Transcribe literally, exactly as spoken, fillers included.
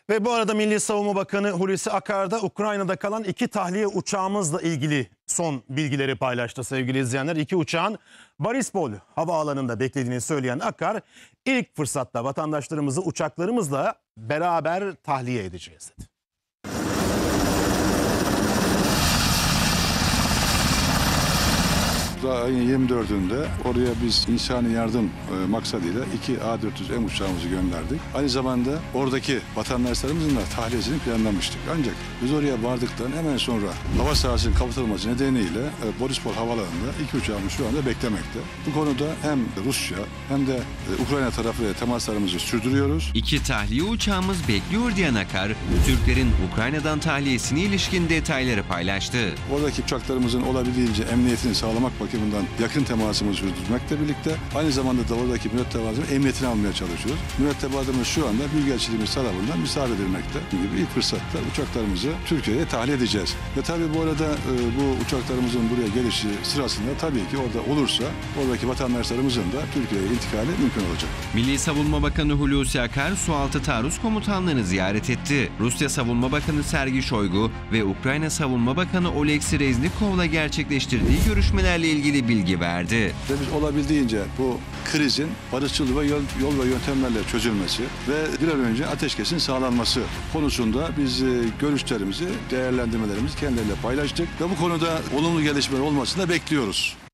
Ve bu arada Milli Savunma Bakanı Hulusi Akar da Ukrayna'da kalan iki tahliye uçağımızla ilgili son bilgileri paylaştı sevgili izleyenler. İki uçağın Borispol havaalanında beklediğini söyleyen Akar, ilk fırsatta vatandaşlarımızı uçaklarımızla beraber tahliye edeceğiz dedi. Ayın yirmi dördünde oraya biz insani yardım e, maksadıyla iki A dört yüz M uçağımızı gönderdik. Aynı zamanda oradaki vatandaşlarımızın da tahliyesini planlamıştık. Ancak biz oraya vardıktan hemen sonra hava sahasının kapatılması nedeniyle e, Borispol Havaalanı'nda iki uçağımız şu anda beklemekte. Bu konuda hem Rusya hem de e, Ukrayna tarafıyla temaslarımızı sürdürüyoruz. İki tahliye uçağımız bekliyor diyen Akar, Türklerin Ukrayna'dan tahliyesine ilişkin detayları paylaştı. Oradaki uçaklarımızın olabildiğince emniyetini sağlamak bakımından yakın temasımızı sürdürmekle birlikte aynı zamanda da oradaki mürettebatın emniyetini almaya çalışıyoruz. Mürettebatımız şu anda Büyükelçiliğimiz tarafından misafir edilmekte. Bu gibi ilk fırsatta uçaklarımızı Türkiye'ye tahliye edeceğiz. Ve tabii bu arada e, bu uçaklarımızın buraya gelişi sırasında tabii ki orada olursa oradaki vatandaşlarımızın da Türkiye'ye intikali mümkün olacak. Milli Savunma Bakanı Hulusi Akar, Sualtı Taarruz Komutanlığı'nı ziyaret etti. Rusya Savunma Bakanı Sergey Shoigu ve Ukrayna Savunma Bakanı Oleksiy Reznikov'la gerçekleştirdiği görüşmelerle ilgili bilgi verdi. Ve biz olabildiğince bu krizin barışçıl ve yol, yol ve yöntemlerle çözülmesi ve bir an önce ateşkesin sağlanması konusunda biz e, görüşlerimizi, değerlendirmelerimizi kendileriyle paylaştık ve bu konuda olumlu gelişmeler olmasını da bekliyoruz.